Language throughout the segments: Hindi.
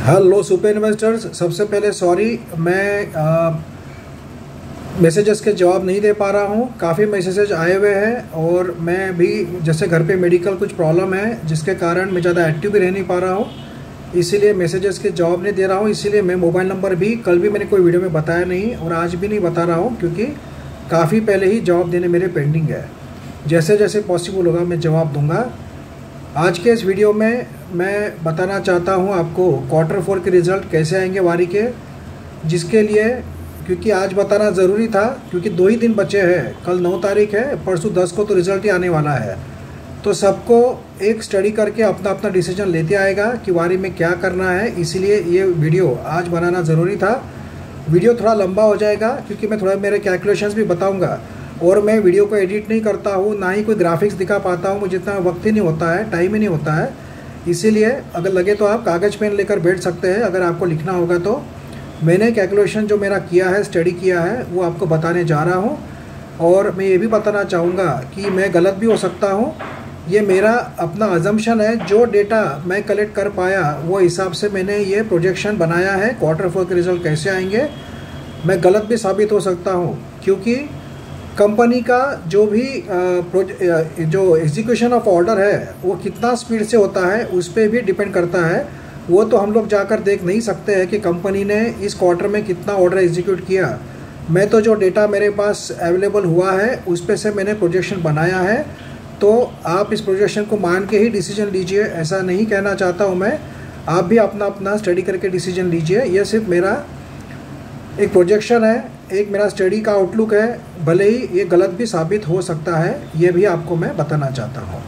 Hello super investors. सबसे पहले सॉरी, मैं मैसेजेस के जवाब नहीं दे पा रहा हूँ। काफ़ी मैसेजेस आए हुए हैं और मैं भी जैसे घर पे मेडिकल कुछ प्रॉब्लम है जिसके कारण मैं ज़्यादा एक्टिव भी रह नहीं पा रहा हूँ, इसीलिए मैसेजेस के जवाब नहीं दे रहा हूँ। इसीलिए मैं मोबाइल नंबर भी कल भी मैंने कोई वीडियो में बताया नहीं और आज भी नहीं बता रहा हूँ, क्योंकि काफ़ी पहले ही जवाब देने मेरे पेंडिंग है। जैसे जैसे पॉसिबल होगा मैं जवाब दूँगा। आज के इस वीडियो में मैं बताना चाहता हूं आपको क्वार्टर 4 के रिज़ल्ट कैसे आएंगे वारी के, जिसके लिए क्योंकि आज बताना ज़रूरी था, क्योंकि 2 ही दिन बचे हैं। कल 9 तारीख है, परसों 10 को तो रिज़ल्ट ही आने वाला है। तो सबको एक स्टडी करके अपना अपना डिसीजन लेते आएगा कि वारी में क्या करना है, इसीलिए ये वीडियो आज बनाना ज़रूरी था। वीडियो थोड़ा लंबा हो जाएगा क्योंकि मैं थोड़ा मेरे कैलकुलेशंस भी बताऊँगा और मैं वीडियो को एडिट नहीं करता हूँ, ना ही कोई ग्राफिक्स दिखा पाता हूँ, मुझे इतना वक्त ही नहीं होता है, टाइम ही नहीं होता है। इसीलिए अगर लगे तो आप कागज़ पेन लेकर बैठ सकते हैं अगर आपको लिखना होगा तो। मैंने कैलकुलेशन जो मेरा किया है, स्टडी किया है, वो आपको बताने जा रहा हूँ। और मैं ये भी बताना चाहूँगा कि मैं गलत भी हो सकता हूँ। ये मेरा अपना अजम्पशन है, जो डेटा मैं कलेक्ट कर पाया वो हिसाब से मैंने ये प्रोजेक्शन बनाया है क्वार्टर 4 के रिज़ल्ट कैसे आएंगे। मैं गलत भी साबित हो सकता हूँ, क्योंकि कंपनी का जो भी जो एग्जीक्यूशन ऑफ ऑर्डर है वो कितना स्पीड से होता है उस पर भी डिपेंड करता है। वो तो हम लोग जाकर देख नहीं सकते हैं कि कंपनी ने इस क्वार्टर में कितना ऑर्डर एग्जीक्यूट किया। मैं तो जो डेटा मेरे पास अवेलेबल हुआ है उस पे से मैंने प्रोजेक्शन बनाया है। तो आप इस प्रोजेक्शन को मान के ही डिसीजन लीजिए, ऐसा नहीं कहना चाहता हूँ मैं। आप भी अपना अपना स्टडी करके डिसीजन लीजिए। यह सिर्फ मेरा एक प्रोजेक्शन है, एक मेरा स्टडी का आउटलुक है, भले ही ये गलत भी साबित हो सकता है, ये भी आपको मैं बताना चाहता हूँ।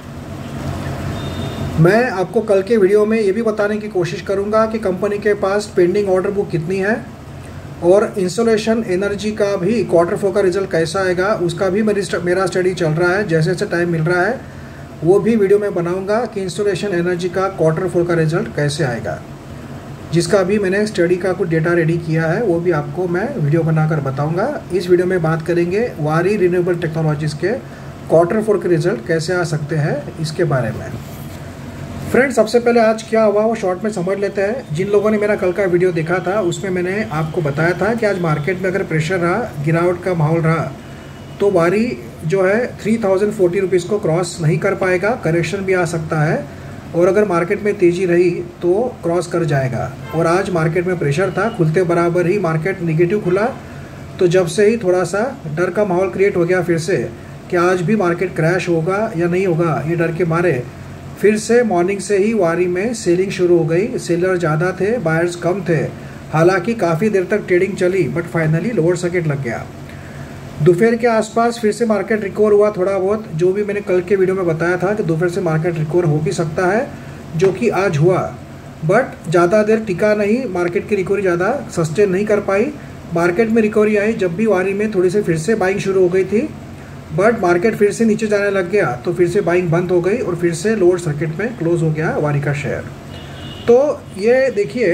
मैं आपको कल के वीडियो में ये भी बताने की कोशिश करूँगा कि कंपनी के पास पेंडिंग ऑर्डर बुक कितनी है और इंसोलेशन एनर्जी का भी क्वार्टर 4 का रिजल्ट कैसा आएगा उसका भी मेरा स्टडी चल रहा है। जैसे जैसे टाइम मिल रहा है वो भी वीडियो में बनाऊँगा कि इंसोलेशन एनर्जी का क्वार्टर 4 का रिजल्ट कैसे आएगा, जिसका भी मैंने स्टडी का कुछ डेटा रेडी किया है, वो भी आपको मैं वीडियो बनाकर बताऊंगा। इस वीडियो में बात करेंगे वारी रिन्यूएबल टेक्नोलॉजीज़ के क्वार्टर 4 के रिजल्ट कैसे आ सकते हैं, इसके बारे में। फ्रेंड्स, सबसे पहले आज क्या हुआ वो शॉर्ट में समझ लेते हैं। जिन लोगों ने मेरा कल का वीडियो देखा था उसमें मैंने आपको बताया था कि आज मार्केट में अगर प्रेशर रहा, गिरावट का माहौल रहा, तो वारी जो है 3040 रुपीज़ को क्रॉस नहीं कर पाएगा, करेक्शन भी आ सकता है। और अगर मार्केट में तेज़ी रही तो क्रॉस कर जाएगा। और आज मार्केट में प्रेशर था, खुलते बराबर ही मार्केट नेगेटिव खुला। तो जब से ही थोड़ा सा डर का माहौल क्रिएट हो गया फिर से कि आज भी मार्केट क्रैश होगा या नहीं होगा, ये डर के मारे फिर से मॉर्निंग से ही वारी में सेलिंग शुरू हो गई। सेलर ज़्यादा थे, बायर्स कम थे। हालांकि काफ़ी देर तक ट्रेडिंग चली, बट फाइनली लोअर सर्किट लग गया। दोपहर के आसपास फिर से मार्केट रिकवर हुआ थोड़ा बहुत, जो भी मैंने कल के वीडियो में बताया था कि दोपहर से मार्केट रिकवर हो भी सकता है, जो कि आज हुआ। बट ज़्यादा देर टिका नहीं, मार्केट की रिकवरी ज़्यादा सस्टेन नहीं कर पाई। मार्केट में रिकवरी आई जब भी वारी में थोड़ी सी फिर से बाइंग शुरू हो गई थी, बट मार्केट फिर से नीचे जाने लग गया तो फिर से बाइंग बंद हो गई और फिर से लोअर सर्किट में क्लोज हो गया वारी का शेयर। तो ये देखिए,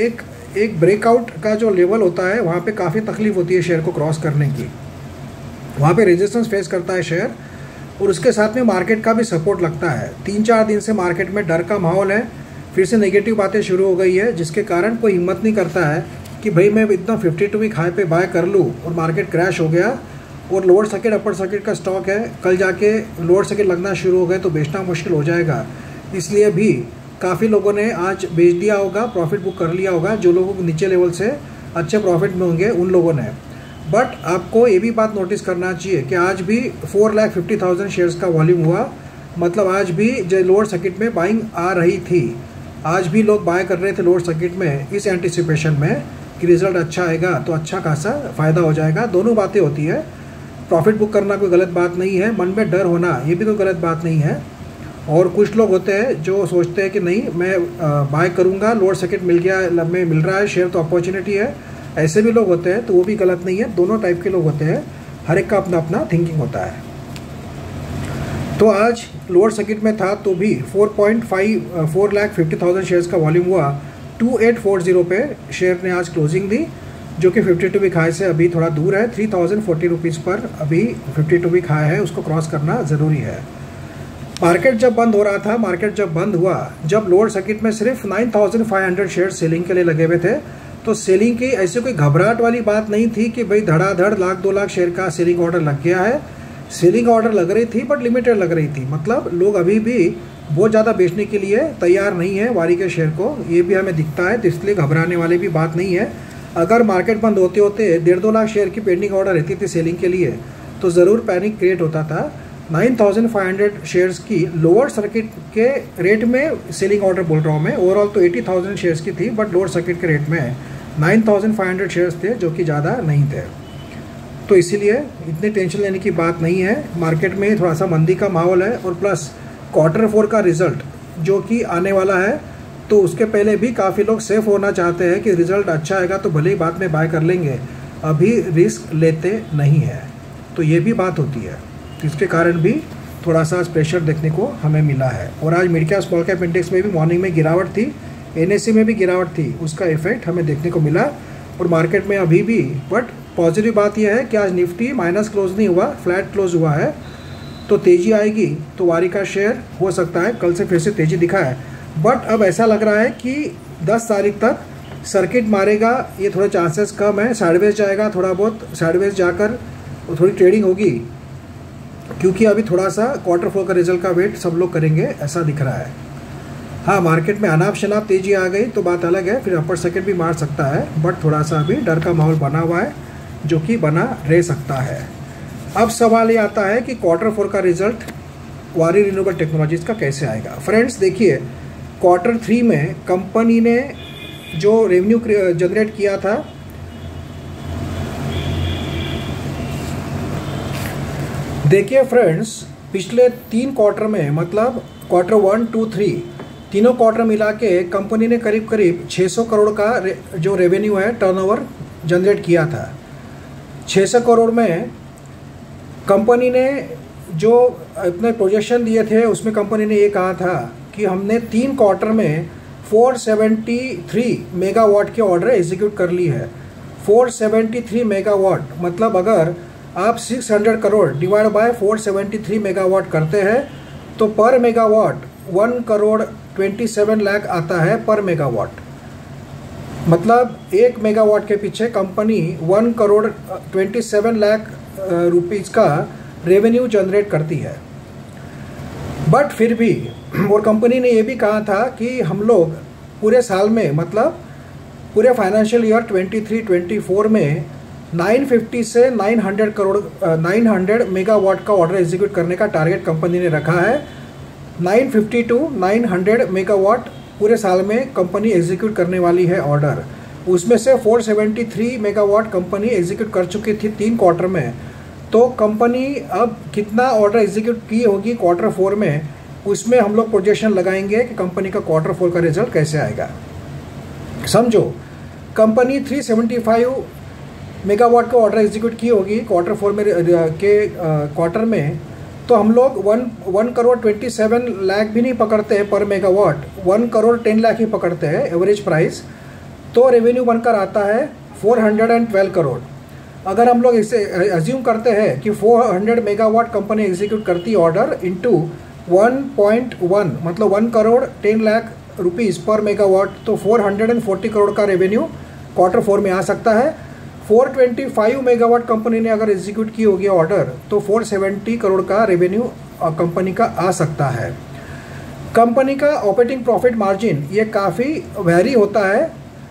एक ब्रेकआउट का जो लेवल होता है वहाँ पे काफ़ी तकलीफ होती है शेयर को क्रॉस करने की। वहाँ पे रेजिस्टेंस फेस करता है शेयर और उसके साथ में मार्केट का भी सपोर्ट लगता है। 3-4 दिन से मार्केट में डर का माहौल है, फिर से नेगेटिव बातें शुरू हो गई है, जिसके कारण कोई हिम्मत नहीं करता है कि भाई मैं इतना 52 वीक हाई पे बाय कर लूँ। और मार्केट क्रैश हो गया और लोअर सर्किट अपर सर्किट का स्टॉक है, कल जाके लोअर सर्किट लगना शुरू हो गए तो बेचना मुश्किल हो जाएगा। इसलिए भी काफ़ी लोगों ने आज बेच दिया होगा, प्रॉफिट बुक कर लिया होगा। जो लोगों को नीचे लेवल से अच्छे प्रॉफिट में होंगे उन लोगों ने। बट आपको ये भी बात नोटिस करना चाहिए कि आज भी 4,50,000 शेयर्स का वॉल्यूम हुआ। मतलब आज भी जो लोअर सर्किट में बाइंग आ रही थी, आज भी लोग बाय कर रहे थे लोअर सर्किट में, इस एंटिसिपेशन में कि रिजल्ट अच्छा आएगा तो अच्छा खासा फ़ायदा हो जाएगा। दोनों बातें होती है। प्रॉफिट बुक करना कोई गलत बात नहीं है, मन में डर होना ये भी कोई गलत बात नहीं है। और कुछ लोग होते हैं जो सोचते हैं कि नहीं मैं बाय करूँगा, लोअर सर्किट मिल गया, मिल रहा है शेयर तो अपॉर्चुनिटी है, ऐसे भी लोग होते हैं, तो वो भी गलत नहीं है। दोनों टाइप के लोग होते हैं, हर एक का अपना अपना थिंकिंग होता है। तो आज लोअर सर्किट में था तो भी 4,50,000 शेयर्स का वॉल्यूम हुआ। 2840 पे शेयर ने आज क्लोजिंग दी, जो कि 52 वीक हाई से अभी थोड़ा दूर है। 3040 रुपीज़ पर अभी 52 वीक हाई है, उसको क्रॉस करना ज़रूरी है। मार्केट जब बंद हो रहा था, मार्केट जब बंद हुआ, जब लोअर सर्किट में सिर्फ 9500 शेयर सेलिंग के लिए लगे हुए थे, तो सेलिंग की ऐसी कोई घबराहट वाली बात नहीं थी कि भाई धड़ाधड़ लाख 2 लाख शेयर का सेलिंग ऑर्डर लग गया है। सेलिंग ऑर्डर लग रही थी बट लिमिटेड लग रही थी, मतलब लोग अभी भी बहुत ज़्यादा बेचने के लिए तैयार नहीं है वारी के शेयर को, ये भी हमें दिखता है। तो इसलिए घबराने वाली भी बात नहीं है। अगर मार्केट बंद होते होते 1.5-2 लाख शेयर की पेंडिंग ऑर्डर रहती थी सेलिंग के लिए, तो ज़रूर पैनिक क्रिएट होता था। 9500 शेयर्स की लोअर सर्किट के रेट में सेलिंग ऑर्डर बोल रहा हूँ मैं, ओवरऑल तो 80,000 शेयर्स की थी, बट लोअर सर्किट के रेट में 9500 शेयर्स थे, जो कि ज़्यादा नहीं थे। तो इसीलिए इतनी टेंशन लेने की बात नहीं है। मार्केट में थोड़ा सा मंदी का माहौल है, और प्लस Q4 का रिजल्ट जो कि आने वाला है, तो उसके पहले भी काफ़ी लोग सेफ होना चाहते हैं कि रिजल्ट अच्छा आएगा तो भले ही बाद में बाय कर लेंगे, अभी रिस्क लेते नहीं है। तो ये भी बात होती है, इसके कारण भी थोड़ा सा प्रेशर देखने को हमें मिला है। और आज mid cap small cap index में भी मॉर्निंग में गिरावट थी, NSE में भी गिरावट थी, उसका इफेक्ट हमें देखने को मिला। और मार्केट में अभी भी, बट पॉजिटिव बात यह है कि आज निफ्टी माइनस क्लोज नहीं हुआ, फ्लैट क्लोज हुआ है। तो तेज़ी आएगी तो वारी का शेयर हो सकता है कल से फिर से तेज़ी दिखा है, बट अब ऐसा लग रहा है कि 10 तारीख तक सर्किट मारेगा, ये थोड़ा चांसेस कम है। साइडवेज जाएगा, थोड़ा बहुत साइडवेज जाकर थोड़ी ट्रेडिंग होगी, क्योंकि अभी थोड़ा सा Q4 का रिजल्ट का वेट सब लोग करेंगे, ऐसा दिख रहा है। हाँ, मार्केट में अनाप शनाप तेज़ी आ गई तो बात अलग है, फिर अपर सर्किट भी मार सकता है, बट थोड़ा सा अभी डर का माहौल बना हुआ है, जो कि बना रह सकता है। अब सवाल ये आता है कि Q4 का रिजल्ट वारी रिन्यूएबल टेक्नोलॉजीज़ का कैसे आएगा। फ्रेंड्स देखिए, Q3 में कंपनी ने जो रेवेन्यू जनरेट किया था, देखिए फ्रेंड्स, पिछले 3 क्वार्टर में, मतलब Q1, 2, 3 तीनों क्वार्टर मिला के कंपनी ने करीब करीब 600 करोड़ का जो रेवेन्यू है, टर्नओवर जनरेट किया था। 600 करोड़ में कंपनी ने जो अपने प्रोजेक्शन दिए थे, उसमें कंपनी ने ये कहा था कि हमने 3 क्वार्टर में 473 मेगावाट के ऑर्डर एग्जीक्यूट कर ली है। 473 मेगावाट, मतलब अगर आप 600 करोड़ डिवाइड बाय 473 मेगावाट करते हैं तो पर मेगावाट 1 करोड़ 27 लाख आता है पर मेगावाट। मतलब 1 मेगावाट के पीछे कंपनी 1 करोड़ 27 लाख रुपीज़ का रेवेन्यू जनरेट करती है। बट फिर भी, और कंपनी ने ये भी कहा था कि हम लोग पूरे साल में, मतलब पूरे फाइनेंशियल ईयर 23-24 में 950 से 900 मेगावाट का ऑर्डर एग्जीक्यूट करने का टारगेट कंपनी ने रखा है। 950 to 900 मेगावाट पूरे साल में कंपनी एग्जीक्यूट करने वाली है ऑर्डर। उसमें से 473 मेगावाट कंपनी एग्जीक्यूट कर चुकी थी 3 क्वार्टर में। तो कंपनी अब कितना ऑर्डर एग्जीक्यूट की होगी Q4 में, उसमें हम लोग प्रोजेक्शन लगाएंगे कि कंपनी का Q4 का रिजल्ट कैसे आएगा। समझो, कंपनी 375 मेगावाट का ऑर्डर एग्जीक्यूट की होगी Q4 में के क्वार्टर में, तो हम लोग 1 करोड़ 27 लाख भी नहीं पकड़ते हैं पर मेगावाट, 1 करोड़ 10 लाख ही पकड़ते हैं एवरेज प्राइस। तो रेवेन्यू बनकर आता है 412 करोड़। अगर हम लोग इसे अज्यूम करते हैं कि 400 मेगावाट कंपनी एग्जीक्यूट करती ऑर्डर इंटू 1.1, मतलब 1 करोड़ 10 लाख रुपीज़ पर मेगावाट, तो 440 करोड़ का रेवेन्यू Q4 में आ सकता है। 425 मेगावाट कंपनी ने अगर एग्जीक्यूट की होगी ऑर्डर, तो 470 करोड़ का रेवेन्यू कंपनी का आ सकता है। कंपनी का ऑपरेटिंग प्रॉफिट मार्जिन ये काफ़ी वेरी होता है।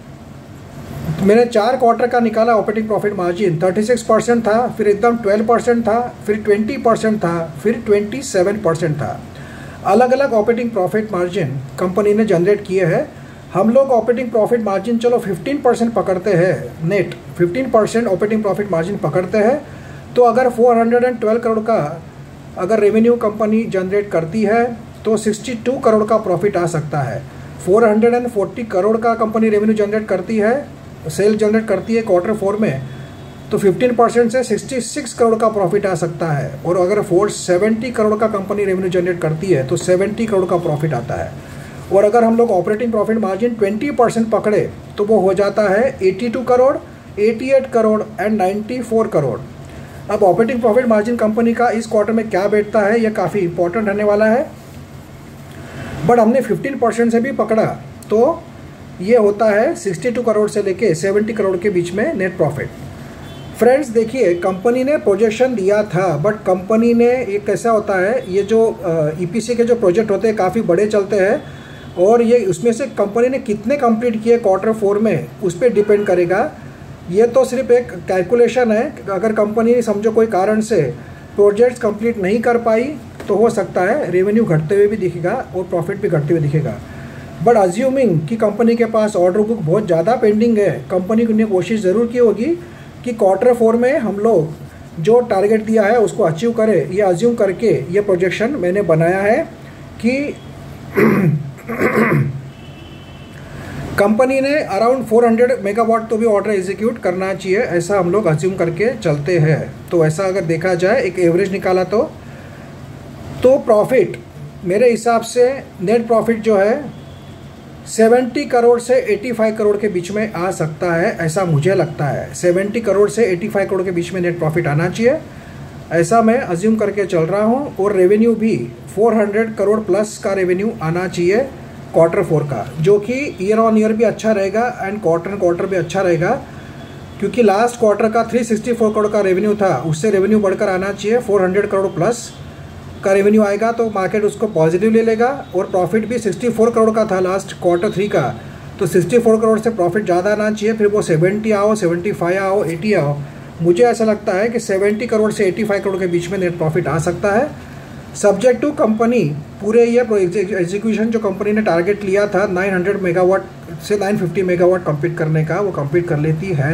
मैंने 4 क्वार्टर का निकाला ऑपरेटिंग प्रॉफिट मार्जिन, 36% था, फिर एकदम 12% था, फिर 20% था, फिर 27% था। अलग अलग ऑपरेटिंग प्रॉफिट मार्जिन कंपनी ने जनरेट किए हैं। हम लोग ऑपरेटिंग प्रॉफिट मार्जिन चलो 15% पकड़ते हैं, नेट 15% ऑपरेटिंग प्रॉफिट मार्जिन पकड़ते हैं। तो अगर 412 करोड़ का अगर रेवेन्यू कंपनी जनरेट करती है तो 62 करोड़ का प्रॉफिट आ सकता है। 440 करोड़ का कंपनी रेवेन्यू जनरेट करती है, सेल जनरेट करती है Q4 में, तो 15% से 66 करोड़ का प्रॉफिट आ सकता है। और अगर 470 करोड़ का कंपनी रेवेन्यू जनरेट करती है तो 70 करोड़ का प्रॉफिट आता है। और अगर हम लोग ऑपरेटिंग प्रॉफिट मार्जिन 20% पकड़े तो वो हो जाता है 82 करोड़, 88 करोड़ एंड 94 करोड़। अब ऑपरेटिंग प्रॉफिट मार्जिन कंपनी का इस क्वार्टर में क्या बैठता है, यह काफ़ी इंपॉर्टेंट रहने वाला है। बट हमने 15% से भी पकड़ा तो ये होता है 62 करोड़ से लेके 70 करोड़ के बीच में नेट प्रॉफिट। फ्रेंड्स देखिए, कंपनी ने प्रोजेक्शन दिया था, बट कंपनी ने, ये कैसा होता है, ये जो ईपीसी के जो प्रोजेक्ट होते हैं काफ़ी बड़े चलते हैं, और ये उसमें से कंपनी ने कितने कंप्लीट किए Q4 में उस पर डिपेंड करेगा। ये तो सिर्फ एक कैलकुलेशन है। अगर कंपनी समझो कोई कारण से प्रोजेक्ट्स कंप्लीट नहीं कर पाई तो हो सकता है रेवेन्यू घटते हुए भी दिखेगा और प्रॉफिट भी घटते हुए दिखेगा। बट अज्यूमिंग कि कंपनी के पास ऑर्डर बुक बहुत ज़्यादा पेंडिंग है, कंपनी ने कोशिश ज़रूर की होगी कि Q4 में हम लोग जो टारगेट दिया है उसको अचीव करें। ये अज्यूम करके ये प्रोजेक्शन मैंने बनाया है कि कंपनी ने अराउंड 400 मेगावाट तो भी ऑर्डर एग्जीक्यूट करना चाहिए, ऐसा हम लोग अज्यूम करके चलते हैं। तो ऐसा अगर देखा जाए, एक एवरेज निकाला तो प्रॉफिट मेरे हिसाब से नेट प्रॉफिट जो है 70 करोड़ से 85 करोड़ के बीच में आ सकता है, ऐसा मुझे लगता है। 70 करोड़ से 85 करोड़ के बीच में नेट प्रॉफिट आना चाहिए, ऐसा मैं अज्यूम करके चल रहा हूँ। और रेवेन्यू भी 400 करोड़ प्लस का रेवेन्यू आना चाहिए Q4 का, जो कि ईयर ऑन ईयर भी अच्छा रहेगा एंड क्वार्टर एंड क्वार्टर भी अच्छा रहेगा, क्योंकि लास्ट क्वार्टर का 364 करोड़ का रेवेन्यू था, उससे रेवेन्यू बढ़कर आना चाहिए 400 करोड़ प्लस का रेवेन्यू आएगा तो मार्केट उसको पॉजिटिव ले लेगा। और प्रॉफिट भी 64 करोड़ का था लास्ट Q3 का, तो 64 करोड़ से प्रॉफिट ज़्यादा आना चाहिए, फिर वो 70 आओ, 75 आओ, 80 आओ। मुझे ऐसा लगता है कि 70 करोड़ से 85 करोड़ के बीच में नेट प्रॉफिट आ सकता है, सब्जेक्ट टू कंपनी पूरे ईयर एग्जीक्यूशन जो कंपनी ने टारगेट लिया था 900 मेगावाट से 950 मेगावाट कंप्लीट करने का, वो कंप्लीट कर लेती है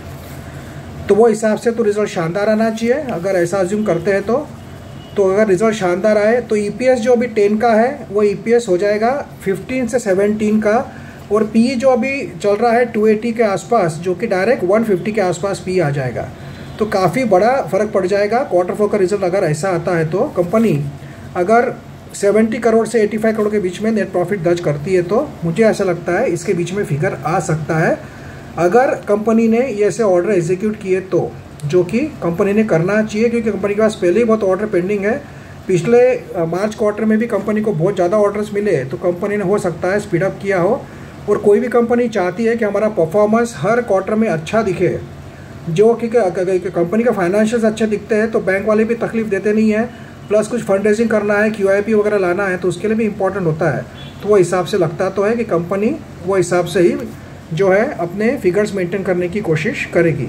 तो वो हिसाब से तो रिजल्ट शानदार आना चाहिए। अगर ऐसा अज्यूम करते हैं तो अगर रिजल्ट शानदार आए तो ईपीएस जो अभी 10 का है वो ईपीएस हो जाएगा 15 से 17 का, और पीई जो अभी चल रहा है 280 के आसपास, जो कि डायरेक्ट 150 के आसपास पीई आ जाएगा। तो काफ़ी बड़ा फ़र्क पड़ जाएगा। Q4 का रिजल्ट अगर ऐसा आता है तो कंपनी अगर 70 करोड़ से 85 करोड़ के बीच में नेट प्रॉफिट दर्ज करती है तो मुझे ऐसा लगता है इसके बीच में फिगर आ सकता है, अगर कंपनी ने ये ऐसे ऑर्डर एग्जीक्यूट किए तो, जो कि कंपनी ने करना चाहिए, क्योंकि कंपनी के पास पहले ही बहुत ऑर्डर पेंडिंग है। पिछले मार्च क्वार्टर में भी कंपनी को बहुत ज़्यादा ऑर्डर्स मिले, तो कंपनी ने हो सकता है स्पीड अप किया हो। और कोई भी कंपनी चाहती है कि हमारा परफॉर्मेंस हर क्वार्टर में अच्छा दिखे, जो कि कंपनी का फाइनेंशियल्स अच्छे दिखते हैं तो बैंक वाले भी तकलीफ देते नहीं है, प्लस कुछ फंड रेजिंग करना है, QIP वगैरह लाना है तो उसके लिए भी इम्पोर्टेंट होता है। तो वो हिसाब से लगता तो है कि कंपनी वो हिसाब से ही जो है अपने फिगर्स मेंटेन करने की कोशिश करेगी।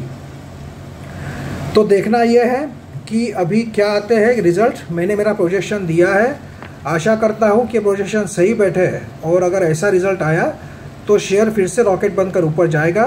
तो देखना यह है कि अभी क्या आते हैं रिजल्ट। मैंने मेरा प्रोजेक्शन दिया है, आशा करता हूँ कि प्रोजेक्शन सही बैठे, और अगर ऐसा रिजल्ट आया तो शेयर फिर से रॉकेट बनकर ऊपर जाएगा।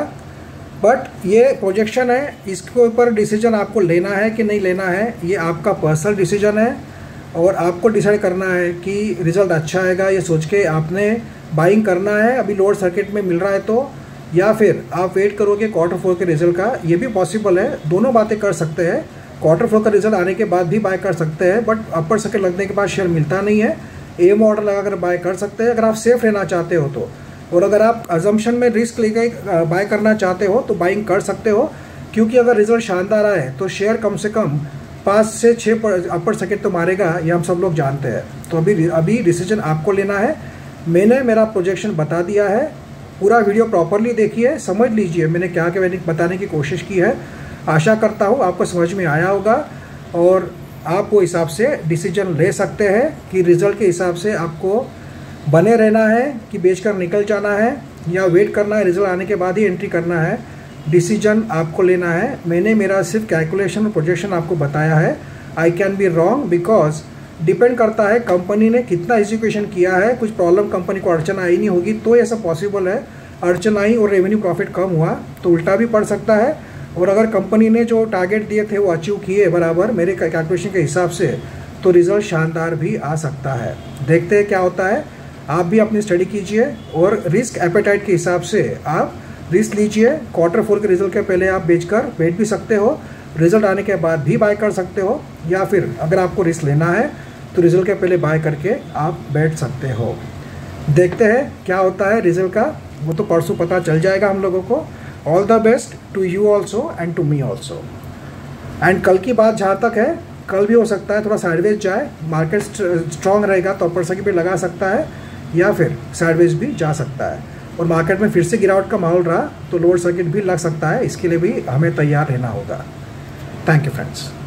बट ये प्रोजेक्शन है, इसके ऊपर डिसीजन आपको लेना है कि नहीं लेना है, ये आपका पर्सनल डिसीजन है, और आपको डिसाइड करना है कि रिज़ल्ट अच्छा आएगा ये सोच के आपने बाइंग करना है अभी लोअर सर्किट में मिल रहा है तो, या फिर आप वेट करोगे Q4 के रिजल्ट का। ये भी पॉसिबल है, दोनों बातें कर सकते हैं। Q4 का रिजल्ट आने के बाद भी बाय कर सकते हैं, बट अपर सर्किट लगने के बाद शेयर मिलता नहीं है, एम ऑर्डर लगाकर बाय कर सकते हैं अगर आप सेफ रहना चाहते हो तो। और अगर आप अजम्पशन में रिस्क लेकर बाय करना चाहते हो तो बाइंग कर सकते हो, क्योंकि अगर रिजल्ट शानदार आए तो शेयर कम से कम 5 से 6 अपर सर्किट तो मारेगा, ये हम सब लोग जानते हैं। तो अभी डिसीजन आपको लेना है। मैंने मेरा प्रोजेक्शन बता दिया है, पूरा वीडियो प्रॉपरली देखिए, समझ लीजिए मैंने क्या क्या बताने की कोशिश की है। आशा करता हूँ आपको समझ में आया होगा और आप वो हिसाब से डिसीजन ले सकते हैं कि रिज़ल्ट के हिसाब से आपको बने रहना है कि बेचकर निकल जाना है, या वेट करना है रिजल्ट आने के बाद ही एंट्री करना है। डिसीजन आपको लेना है। मैंने मेरा सिर्फ कैलकुलेशन और प्रोजेक्शन आपको बताया है। I can be wrong because depend करता है कंपनी ने कितना एग्जीक्यूशन किया है। कुछ प्रॉब्लम कंपनी को अड़चन आई नहीं होगी तो ऐसा पॉसिबल है, अड़चन आई और रेवेन्यू प्रॉफिट कम हुआ तो उल्टा भी पड़ सकता है। और अगर कंपनी ने जो टारगेट दिए थे वो अचीव किए बराबर मेरे कैलकुलेशन के हिसाब से, तो रिजल्ट शानदार भी आ सकता है। देखते हैं क्या होता है। आप भी अपनी स्टडी कीजिए और रिस्क एपेटाइट के हिसाब से आप रिस्क लीजिए। Q4 के रिजल्ट के पहले आप बेचकर बैठ भी सकते हो, रिजल्ट आने के बाद भी बाय कर सकते हो, या फिर अगर आपको रिस्क लेना है तो रिजल्ट के पहले बाय करके आप बैठ सकते हो। देखते हैं क्या होता है रिजल्ट का, वो तो परसों पता चल जाएगा हम लोगों को। All the best to you also and to me also. And कल की बात जहाँ तक है, कल भी हो सकता है थोड़ा साइडवेज जाए, मार्केट स्ट्रॉन्ग रहेगा तो अपर सर्किट भी लगा सकता है, या फिर साइडवेज भी जा सकता है। और मार्केट में फिर से गिरावट का माहौल रहा तो लोअर सर्किट भी लग सकता है, इसके लिए भी हमें तैयार रहना होगा। Thank you friends.